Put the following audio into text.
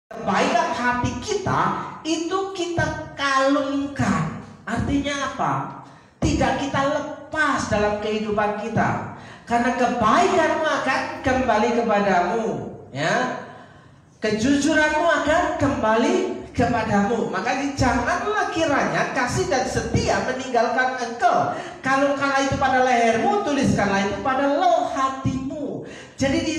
Kebaikan hati kita itu kita kalungkan. Artinya apa? Tidak kita lepas dalam kehidupan kita. Karena kebaikanmu akan kembali kepadamu, ya. Kejujuranmu akan kembali kepadamu. Maka janganlah kiranya kasih dan setia meninggalkan engkau. Kalau kala itu pada lehermu, tuliskanlah itu pada loh hatimu. Jadi di